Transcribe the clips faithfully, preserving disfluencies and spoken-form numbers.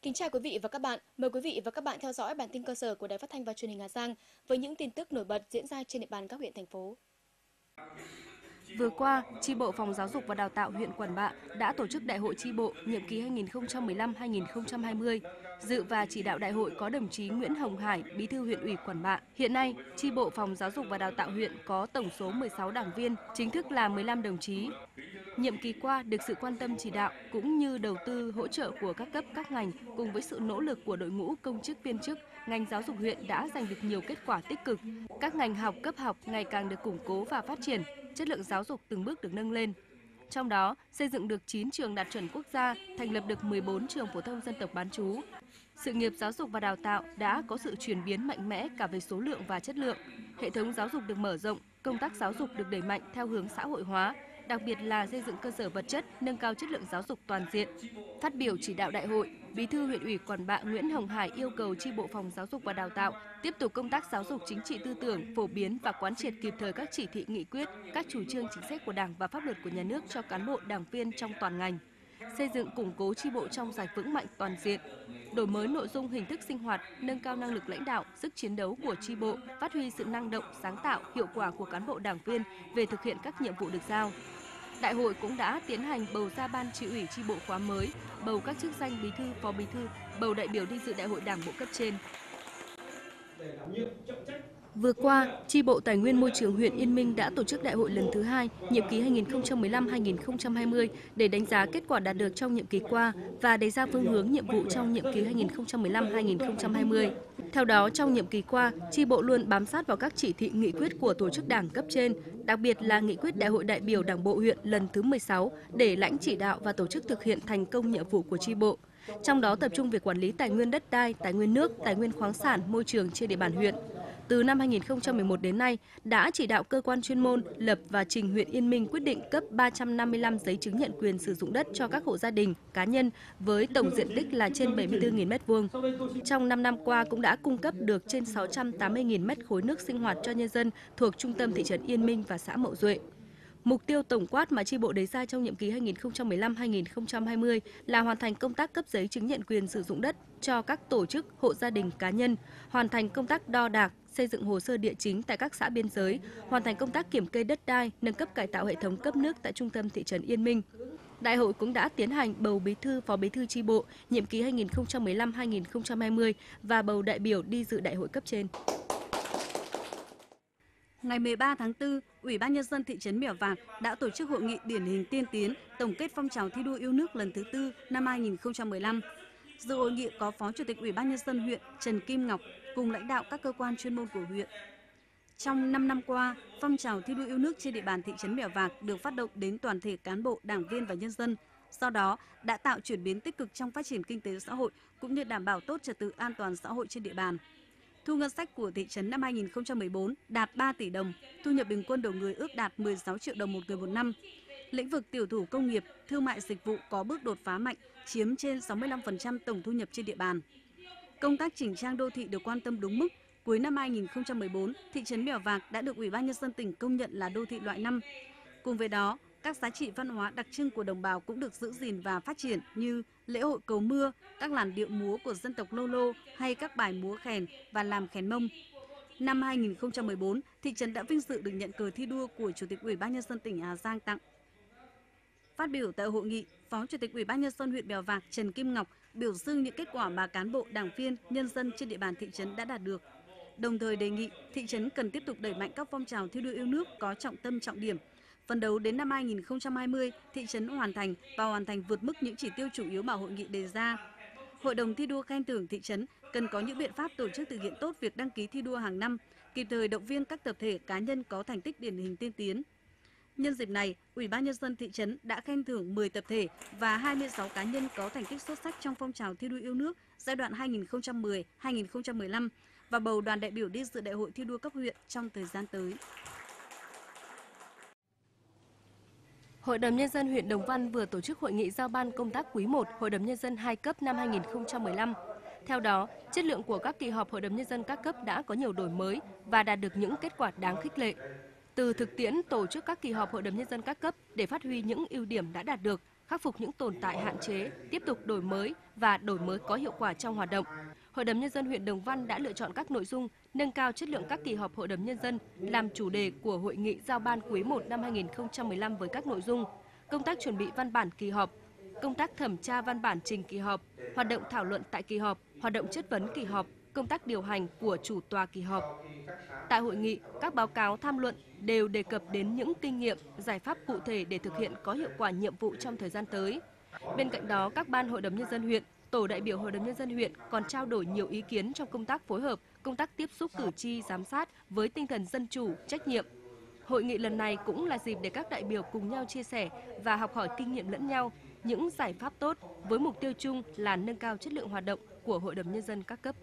Kính chào quý vị và các bạn. Mời quý vị và các bạn theo dõi bản tin cơ sở của Đài Phát thanh và Truyền hình Hà Giang với những tin tức nổi bật diễn ra trên địa bàn các huyện thành phố. Vừa qua, Chi bộ Phòng Giáo dục và Đào tạo huyện Quản Bạ đã tổ chức Đại hội chi bộ nhiệm kỳ hai nghìn không trăm mười lăm đến hai nghìn không trăm hai mươi. Dự và chỉ đạo đại hội có đồng chí Nguyễn Hồng Hải, Bí thư huyện ủy Quản Bạ. Hiện nay, Chi bộ Phòng Giáo dục và Đào tạo huyện có tổng số mười sáu đảng viên, chính thức là mười lăm đồng chí. Nhiệm kỳ qua được sự quan tâm chỉ đạo cũng như đầu tư hỗ trợ của các cấp các ngành cùng với sự nỗ lực của đội ngũ công chức viên chức, ngành giáo dục huyện đã giành được nhiều kết quả tích cực. Các ngành học cấp học ngày càng được củng cố và phát triển, chất lượng giáo dục từng bước được nâng lên. Trong đó, xây dựng được chín trường đạt chuẩn quốc gia, thành lập được mười bốn trường phổ thông dân tộc bán trú. Sự nghiệp giáo dục và đào tạo đã có sự chuyển biến mạnh mẽ cả về số lượng và chất lượng. Hệ thống giáo dục được mở rộng, công tác giáo dục được đẩy mạnh theo hướng xã hội hóa, đặc biệt là xây dựng cơ sở vật chất, nâng cao chất lượng giáo dục toàn diện. Phát biểu chỉ đạo đại hội, Bí thư huyện ủy Quản Bạ Nguyễn Hồng Hải yêu cầu Chi bộ Phòng Giáo dục và Đào tạo tiếp tục công tác giáo dục chính trị tư tưởng, phổ biến và quán triệt kịp thời các chỉ thị nghị quyết, các chủ trương chính sách của Đảng và pháp luật của nhà nước cho cán bộ đảng viên trong toàn ngành. Xây dựng củng cố chi bộ trong sạch vững mạnh toàn diện, đổi mới nội dung hình thức sinh hoạt, nâng cao năng lực lãnh đạo, sức chiến đấu của chi bộ, phát huy sự năng động, sáng tạo, hiệu quả của cán bộ đảng viên về thực hiện các nhiệm vụ được giao. Đại hội cũng đã tiến hành bầu ra ban chi ủy chi bộ khóa mới, bầu các chức danh bí thư, phó bí thư, bầu đại biểu đi dự đại hội đảng bộ cấp trên. Vừa qua, Chi bộ Tài nguyên Môi trường huyện Yên Minh đã tổ chức đại hội lần thứ hai, nhiệm kỳ hai nghìn không trăm mười lăm đến hai nghìn không trăm hai mươi để đánh giá kết quả đạt được trong nhiệm kỳ qua và đề ra phương hướng nhiệm vụ trong nhiệm kỳ hai nghìn không trăm mười lăm đến hai nghìn không trăm hai mươi. Theo đó, trong nhiệm kỳ qua, Chi bộ luôn bám sát vào các chỉ thị nghị quyết của tổ chức đảng cấp trên, đặc biệt là nghị quyết Đại hội đại biểu Đảng bộ huyện lần thứ mười sáu để lãnh chỉ đạo và tổ chức thực hiện thành công nhiệm vụ của chi bộ. Trong đó tập trung về quản lý tài nguyên đất đai, tài nguyên nước, tài nguyên khoáng sản, môi trường trên địa bàn huyện. Từ năm hai nghìn không trăm mười một đến nay, đã chỉ đạo cơ quan chuyên môn lập và trình huyện Yên Minh quyết định cấp ba trăm năm mươi lăm giấy chứng nhận quyền sử dụng đất cho các hộ gia đình, cá nhân với tổng diện tích là trên bảy mươi tư nghìn mét vuông. Trong năm năm qua cũng đã cung cấp được trên sáu trăm tám mươi nghìn mét khối nước sinh hoạt cho nhân dân thuộc trung tâm thị trấn Yên Minh và xã Mậu Duệ. Mục tiêu tổng quát mà chi bộ đề ra trong nhiệm kỳ hai nghìn không trăm mười lăm đến hai nghìn không trăm hai mươi là hoàn thành công tác cấp giấy chứng nhận quyền sử dụng đất cho các tổ chức, hộ gia đình, cá nhân, hoàn thành công tác đo đạc, xây dựng hồ sơ địa chính tại các xã biên giới, hoàn thành công tác kiểm kê đất đai, nâng cấp cải tạo hệ thống cấp nước tại trung tâm thị trấn Yên Minh. Đại hội cũng đã tiến hành bầu bí thư, phó bí thư chi bộ nhiệm kỳ hai nghìn không trăm mười lăm đến hai nghìn không trăm hai mươi và bầu đại biểu đi dự đại hội cấp trên. Ngày mười ba tháng tư, Ủy ban Nhân dân thị trấn Mèo Vạc đã tổ chức hội nghị điển hình tiên tiến tổng kết phong trào thi đua yêu nước lần thứ tư năm hai nghìn không trăm mười lăm. Dự hội nghị có Phó Chủ tịch Ủy ban Nhân dân huyện Trần Kim Ngọc cùng lãnh đạo các cơ quan chuyên môn của huyện. Trong năm năm qua, phong trào thi đua yêu nước trên địa bàn thị trấn Mèo Vạc được phát động đến toàn thể cán bộ, đảng viên và nhân dân. Do đó, đã tạo chuyển biến tích cực trong phát triển kinh tế xã hội cũng như đảm bảo tốt trật tự an toàn xã hội trên địa bàn. Thu ngân sách của thị trấn năm hai nghìn không trăm mười bốn đạt ba tỷ đồng, thu nhập bình quân đầu người ước đạt mười sáu triệu đồng một người một năm. Lĩnh vực tiểu thủ công nghiệp, thương mại dịch vụ có bước đột phá mạnh, chiếm trên sáu mươi lăm phần trăm tổng thu nhập trên địa bàn. Công tác chỉnh trang đô thị được quan tâm đúng mức. Cuối năm hai nghìn không trăm mười bốn, thị trấn Mèo Vạc đã được Ủy ban Nhân dân tỉnh công nhận là đô thị loại năm. Cùng với đó, các giá trị văn hóa đặc trưng của đồng bào cũng được giữ gìn và phát triển như lễ hội cầu mưa, các làn điệu múa của dân tộc Lô Lô hay các bài múa khèn và làm khèn Mông. Năm hai nghìn không trăm mười bốn, thị trấn đã vinh dự được nhận cờ thi đua của Chủ tịch Ủy ban Nhân dân tỉnh Hà Giang tặng. Phát biểu tại hội nghị, Phó Chủ tịch Ủy ban Nhân dân huyện Mèo Vạc Trần Kim Ngọc biểu dương những kết quả mà cán bộ, đảng viên, nhân dân trên địa bàn thị trấn đã đạt được. Đồng thời đề nghị thị trấn cần tiếp tục đẩy mạnh các phong trào thi đua yêu nước có trọng tâm trọng điểm. Phấn đấu đến năm hai nghìn không trăm hai mươi, thị trấn hoàn thành và hoàn thành vượt mức những chỉ tiêu chủ yếu mà hội nghị đề ra. Hội đồng thi đua khen thưởng thị trấn cần có những biện pháp tổ chức thực hiện tốt việc đăng ký thi đua hàng năm, kịp thời động viên các tập thể cá nhân có thành tích điển hình tiên tiến. Nhân dịp này, Ủy ban Nhân dân thị trấn đã khen thưởng mười tập thể và hai mươi sáu cá nhân có thành tích xuất sắc trong phong trào thi đua yêu nước giai đoạn hai nghìn không trăm mười đến hai nghìn không trăm mười lăm và bầu đoàn đại biểu đi dự đại hội thi đua cấp huyện trong thời gian tới. Hội đồng Nhân dân huyện Đồng Văn vừa tổ chức hội nghị giao ban công tác quý một Hội đồng Nhân dân hai cấp năm hai nghìn không trăm mười lăm. Theo đó, chất lượng của các kỳ họp Hội đồng Nhân dân các cấp đã có nhiều đổi mới và đạt được những kết quả đáng khích lệ. Từ thực tiễn tổ chức các kỳ họp Hội đồng Nhân dân các cấp để phát huy những ưu điểm đã đạt được, khắc phục những tồn tại hạn chế, tiếp tục đổi mới và đổi mới có hiệu quả trong hoạt động. Hội đồng Nhân dân huyện Đồng Văn đã lựa chọn các nội dung nâng cao chất lượng các kỳ họp Hội đồng Nhân dân làm chủ đề của hội nghị giao ban quý một năm hai nghìn không trăm mười lăm với các nội dung công tác chuẩn bị văn bản kỳ họp, công tác thẩm tra văn bản trình kỳ họp, hoạt động thảo luận tại kỳ họp, hoạt động chất vấn kỳ họp, công tác điều hành của chủ tọa kỳ họp. Tại hội nghị, các báo cáo tham luận đều đề cập đến những kinh nghiệm, giải pháp cụ thể để thực hiện có hiệu quả nhiệm vụ trong thời gian tới. Bên cạnh đó, các ban Hội đồng Nhân dân huyện, tổ đại biểu Hội đồng Nhân dân huyện còn trao đổi nhiều ý kiến trong công tác phối hợp, công tác tiếp xúc cử tri, giám sát với tinh thần dân chủ, trách nhiệm. Hội nghị lần này cũng là dịp để các đại biểu cùng nhau chia sẻ và học hỏi kinh nghiệm lẫn nhau, những giải pháp tốt với mục tiêu chung là nâng cao chất lượng hoạt động của Hội đồng Nhân dân các cấp.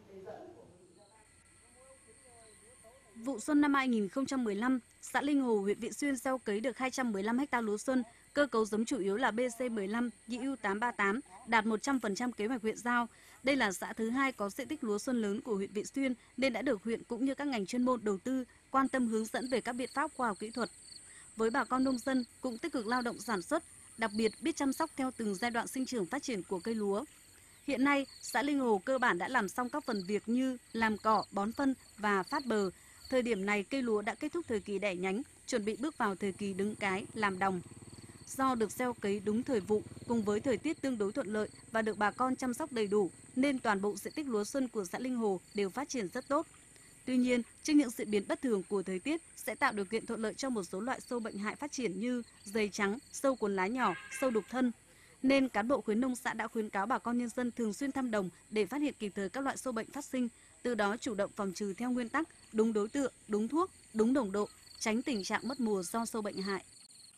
Vụ xuân năm hai nghìn không trăm mười lăm, xã Linh Hồ, huyện Vị Xuyên gieo cấy được hai trăm mười lăm ha lúa xuân, cơ cấu giống chủ yếu là B C mười lăm, Y U tám ba tám, đạt một trăm phần trăm kế hoạch huyện giao. Đây là xã thứ hai có diện tích lúa xuân lớn của huyện Vị Xuyên nên đã được huyện cũng như các ngành chuyên môn đầu tư quan tâm hướng dẫn về các biện pháp khoa học kỹ thuật. Với bà con nông dân cũng tích cực lao động sản xuất, đặc biệt biết chăm sóc theo từng giai đoạn sinh trưởng phát triển của cây lúa. Hiện nay, xã Linh Hồ cơ bản đã làm xong các phần việc như làm cỏ, bón phân và phát bờ. Thời điểm này, cây lúa đã kết thúc thời kỳ đẻ nhánh, chuẩn bị bước vào thời kỳ đứng cái, làm đồng. Do được gieo cấy đúng thời vụ cùng với thời tiết tương đối thuận lợi và được bà con chăm sóc đầy đủ, nên toàn bộ diện tích lúa xuân của xã Linh Hồ đều phát triển rất tốt. Tuy nhiên, trước những diễn biến bất thường của thời tiết sẽ tạo điều kiện thuận lợi cho một số loại sâu bệnh hại phát triển như dày trắng, sâu cuốn lá nhỏ, sâu đục thân. Nên cán bộ khuyến nông xã đã khuyến cáo bà con nhân dân thường xuyên thăm đồng để phát hiện kịp thời các loại sâu bệnh phát sinh, từ đó chủ động phòng trừ theo nguyên tắc đúng đối tượng, đúng thuốc, đúng nồng độ, tránh tình trạng mất mùa do sâu bệnh hại.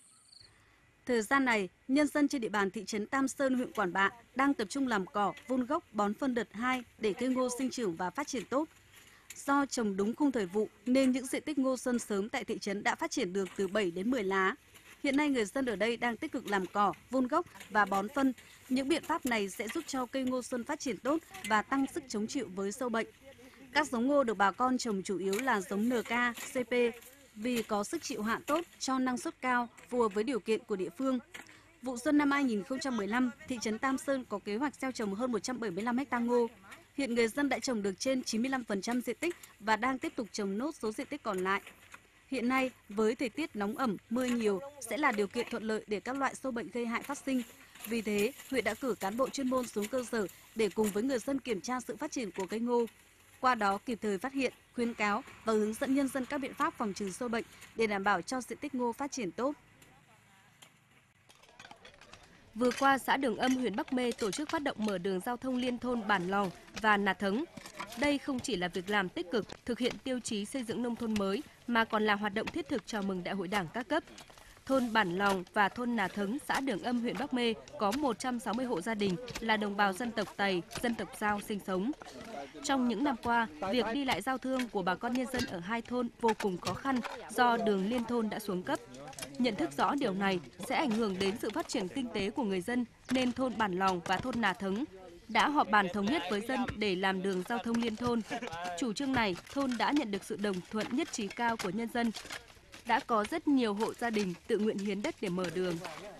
Thời gian này, nhân dân trên địa bàn thị trấn Tam Sơn, huyện Quản Bạ đang tập trung làm cỏ, vun gốc, bón phân đợt hai để cây ngô sinh trưởng và phát triển tốt. Do trồng đúng khung thời vụ nên những diện tích ngô xuân sớm tại thị trấn đã phát triển được từ bảy đến mười lá. Hiện nay người dân ở đây đang tích cực làm cỏ, vun gốc và bón phân. Những biện pháp này sẽ giúp cho cây ngô xuân phát triển tốt và tăng sức chống chịu với sâu bệnh. Các giống ngô được bà con trồng chủ yếu là giống N K, C P vì có sức chịu hạn tốt, cho năng suất cao, phù hợp với điều kiện của địa phương. Vụ xuân năm hai nghìn không trăm mười lăm, thị trấn Tam Sơn có kế hoạch gieo trồng hơn một trăm bảy mươi lăm ha ngô. Hiện người dân đã trồng được trên chín mươi lăm phần trăm diện tích và đang tiếp tục trồng nốt số diện tích còn lại. Hiện nay, với thời tiết nóng ẩm, mưa nhiều sẽ là điều kiện thuận lợi để các loại sâu bệnh gây hại phát sinh. Vì thế, huyện đã cử cán bộ chuyên môn xuống cơ sở để cùng với người dân kiểm tra sự phát triển của cây ngô. Qua đó kịp thời phát hiện, khuyến cáo và hướng dẫn nhân dân các biện pháp phòng trừ sâu bệnh để đảm bảo cho diện tích ngô phát triển tốt. Vừa qua, xã Đường Âm, huyện Bắc Mê tổ chức phát động mở đường giao thông liên thôn Bản Lòng và Nà Thấng. Đây không chỉ là việc làm tích cực thực hiện tiêu chí xây dựng nông thôn mới mà còn là hoạt động thiết thực chào mừng Đại hội Đảng các cấp. Thôn Bản Lòng và thôn Nà Thấng, xã Đường Âm, huyện Bắc Mê có một trăm sáu mươi hộ gia đình là đồng bào dân tộc Tày, dân tộc Dao sinh sống. Trong những năm qua, việc đi lại giao thương của bà con nhân dân ở hai thôn vô cùng khó khăn do đường liên thôn đã xuống cấp. Nhận thức rõ điều này sẽ ảnh hưởng đến sự phát triển kinh tế của người dân nên thôn Bản Lòng và thôn Nà Thấng đã họp bàn thống nhất với dân để làm đường giao thông liên thôn. Chủ trương này, thôn đã nhận được sự đồng thuận nhất trí cao của nhân dân. Đã có rất nhiều hộ gia đình tự nguyện hiến đất để mở đường.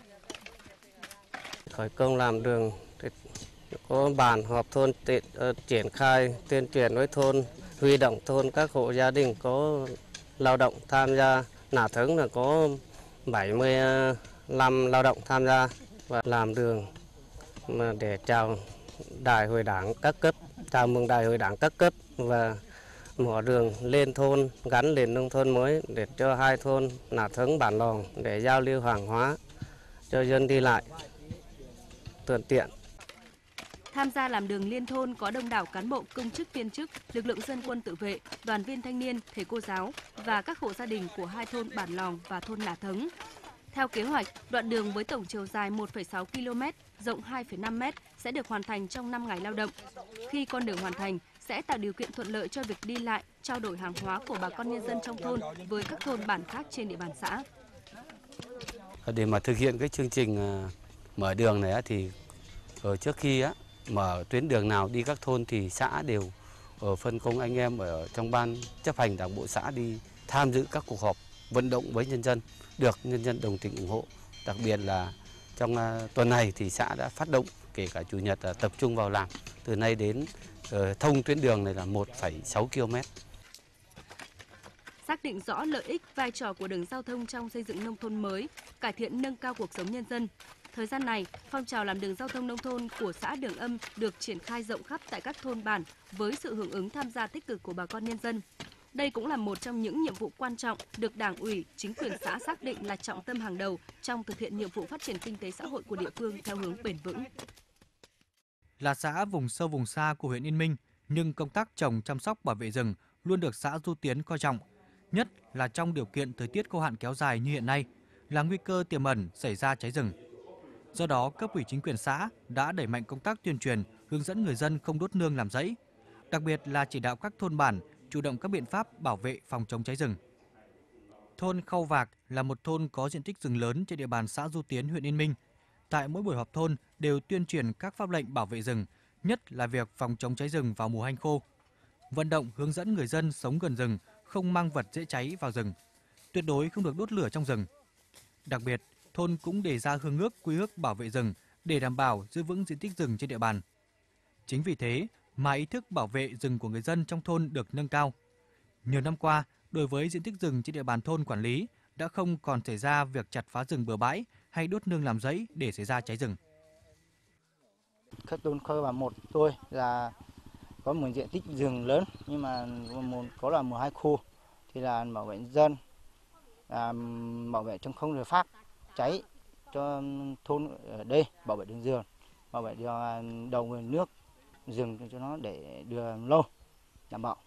Khởi công làm đường, có bàn họp thôn tiện, uh, triển khai tuyên truyền với thôn, huy động thôn các hộ gia đình có lao động tham gia. Nà Thấng là có bảy mươi lăm lao động tham gia và làm đường mà để chào Đại hội Đảng các cấp, chào mừng Đại hội Đảng các cấp và mở đường lên thôn gắn liền nông thôn mới để cho hai thôn Nà Thấng, Bản Lòng để giao lưu hàng hóa cho dân đi lại thuận tiện. Tham gia làm đường liên thôn có đông đảo cán bộ, công chức, viên chức, lực lượng dân quân tự vệ, đoàn viên thanh niên, thầy cô giáo và các hộ gia đình của hai thôn Bản Lòng và thôn Nà Thấng. Theo kế hoạch, đoạn đường với tổng chiều dài một phẩy sáu ki lô mét, rộng hai phẩy năm mét sẽ được hoàn thành trong năm ngày lao động. Khi con đường hoàn thành, sẽ tạo điều kiện thuận lợi cho việc đi lại, trao đổi hàng hóa của bà con nhân dân trong thôn với các thôn bản khác trên địa bàn xã. Để mà thực hiện cái chương trình mở đường này thì ở trước khi á, mở tuyến đường nào đi các thôn thì xã đều ở phân công anh em ở trong ban chấp hành đảng bộ xã đi tham dự các cuộc họp vận động với nhân dân, được nhân dân đồng tình ủng hộ. Đặc biệt là Trong uh, tuần này thì xã đã phát động kể cả chủ nhật uh, tập trung vào làm từ nay đến uh, thông tuyến đường này là một phẩy sáu ki lô mét. Xác định rõ lợi ích, vai trò của đường giao thông trong xây dựng nông thôn mới, cải thiện nâng cao cuộc sống nhân dân. Thời gian này, phong trào làm đường giao thông nông thôn của xã Đường Âm được triển khai rộng khắp tại các thôn bản với sự hưởng ứng tham gia tích cực của bà con nhân dân. Đây cũng là một trong những nhiệm vụ quan trọng được Đảng ủy, chính quyền xã xác định là trọng tâm hàng đầu trong thực hiện nhiệm vụ phát triển kinh tế xã hội của địa phương theo hướng bền vững. Là xã vùng sâu vùng xa của huyện Yên Minh, nhưng công tác trồng chăm sóc bảo vệ rừng luôn được xã Du Tiến coi trọng, nhất là trong điều kiện thời tiết khô hạn kéo dài như hiện nay, là nguy cơ tiềm ẩn xảy ra cháy rừng. Do đó, cấp ủy chính quyền xã đã đẩy mạnh công tác tuyên truyền, hướng dẫn người dân không đốt nương làm rẫy, đặc biệt là chỉ đạo các thôn bản chủ động các biện pháp bảo vệ phòng chống cháy rừng. Thôn Khâu Vạc là một thôn có diện tích rừng lớn trên địa bàn xã Du Tiến, huyện Yên Minh. Tại mỗi buổi họp thôn đều tuyên truyền các pháp lệnh bảo vệ rừng, nhất là việc phòng chống cháy rừng vào mùa hanh khô. Vận động hướng dẫn người dân sống gần rừng, không mang vật dễ cháy vào rừng, tuyệt đối không được đốt lửa trong rừng. Đặc biệt, thôn cũng đề ra hương ước quy ước bảo vệ rừng để đảm bảo giữ vững diện tích rừng trên địa bàn. Chính vì thế mà ý thức bảo vệ rừng của người dân trong thôn được nâng cao. Nhiều năm qua, đối với diện tích rừng trên địa bàn thôn quản lý đã không còn xảy ra việc chặt phá rừng bừa bãi hay đốt nương làm rẫy để xảy ra cháy rừng. Các thôn Khâu Vạc một tôi là có một diện tích rừng lớn, nhưng mà một có là mùa hai khô thì là bảo vệ dân, là bảo vệ trong không được phát cháy cho thôn ở đây, bảo vệ đường rừng, bảo vệ cho đầu nguồn nước rừng cho nó để đường lâu đảm bảo.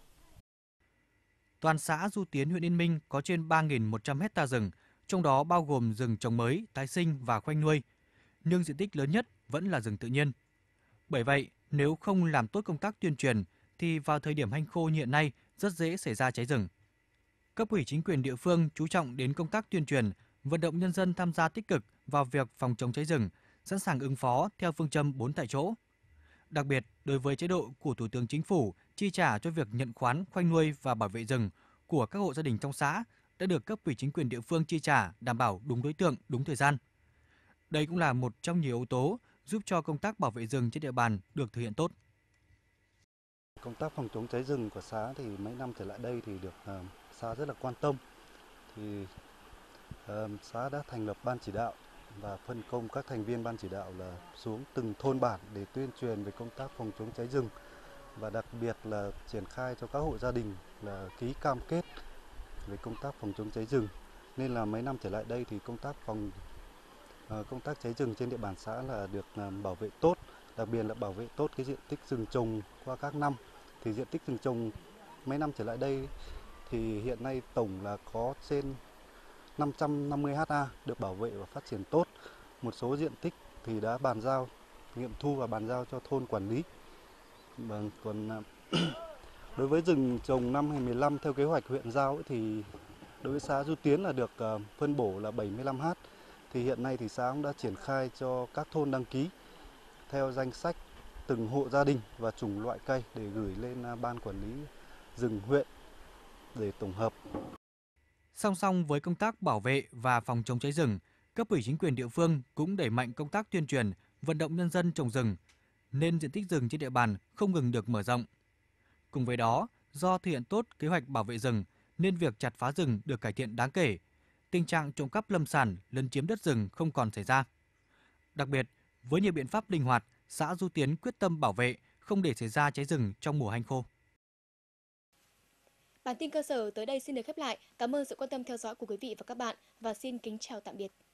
Toàn xã Du Tiến, huyện Yên Minh có trên ba nghìn một trăm héc ta rừng, trong đó bao gồm rừng trồng mới, tái sinh và khoanh nuôi, nhưng diện tích lớn nhất vẫn là rừng tự nhiên. Bởi vậy, nếu không làm tốt công tác tuyên truyền thì vào thời điểm hanh khô như hiện nay rất dễ xảy ra cháy rừng. Cấp ủy chính quyền địa phương chú trọng đến công tác tuyên truyền, vận động nhân dân tham gia tích cực vào việc phòng chống cháy rừng, sẵn sàng ứng phó theo phương châm bốn tại chỗ. Đặc biệt, đối với chế độ của Thủ tướng Chính phủ chi trả cho việc nhận khoán, khoanh nuôi và bảo vệ rừng của các hộ gia đình trong xã đã được cấp ủy chính quyền địa phương chi trả đảm bảo đúng đối tượng, đúng thời gian. Đây cũng là một trong nhiều yếu tố giúp cho công tác bảo vệ rừng trên địa bàn được thực hiện tốt. Công tác phòng chống cháy rừng của xã thì mấy năm trở lại đây thì được uh, xã rất là quan tâm. Thì uh, xã đã thành lập ban chỉ đạo và phân công các thành viên ban chỉ đạo là xuống từng thôn bản để tuyên truyền về công tác phòng chống cháy rừng, và đặc biệt là triển khai cho các hộ gia đình là ký cam kết về công tác phòng chống cháy rừng. Nên là mấy năm trở lại đây thì công tác phòng uh, công tác cháy rừng trên địa bàn xã là được uh, bảo vệ tốt, đặc biệt là bảo vệ tốt cái diện tích rừng trồng qua các năm. Thì diện tích rừng trồng mấy năm trở lại đây thì hiện nay tổng là có trên năm trăm năm mươi héc ta được bảo vệ và phát triển tốt. Một số diện tích thì đã bàn giao, nghiệm thu và bàn giao cho thôn quản lý. Và còn đối với rừng trồng năm hai không một lăm theo kế hoạch huyện giao ấy, thì đối với xã Du Tiến là được phân bổ là bảy mươi lăm héc. Thì hiện nay thì xã cũng đã triển khai cho các thôn đăng ký theo danh sách từng hộ gia đình và chủng loại cây để gửi lên ban quản lý rừng huyện để tổng hợp. Song song với công tác bảo vệ và phòng chống cháy rừng, cấp ủy chính quyền địa phương cũng đẩy mạnh công tác tuyên truyền, vận động nhân dân trồng rừng, nên diện tích rừng trên địa bàn không ngừng được mở rộng. Cùng với đó, do thực hiện tốt kế hoạch bảo vệ rừng nên việc chặt phá rừng được cải thiện đáng kể, tình trạng trộm cắp lâm sản, lấn chiếm đất rừng không còn xảy ra. Đặc biệt, với nhiều biện pháp linh hoạt, xã Du Tiến quyết tâm bảo vệ không để xảy ra cháy rừng trong mùa hanh khô. Bản tin cơ sở tới đây xin được khép lại. Cảm ơn sự quan tâm theo dõi của quý vị và các bạn và xin kính chào tạm biệt.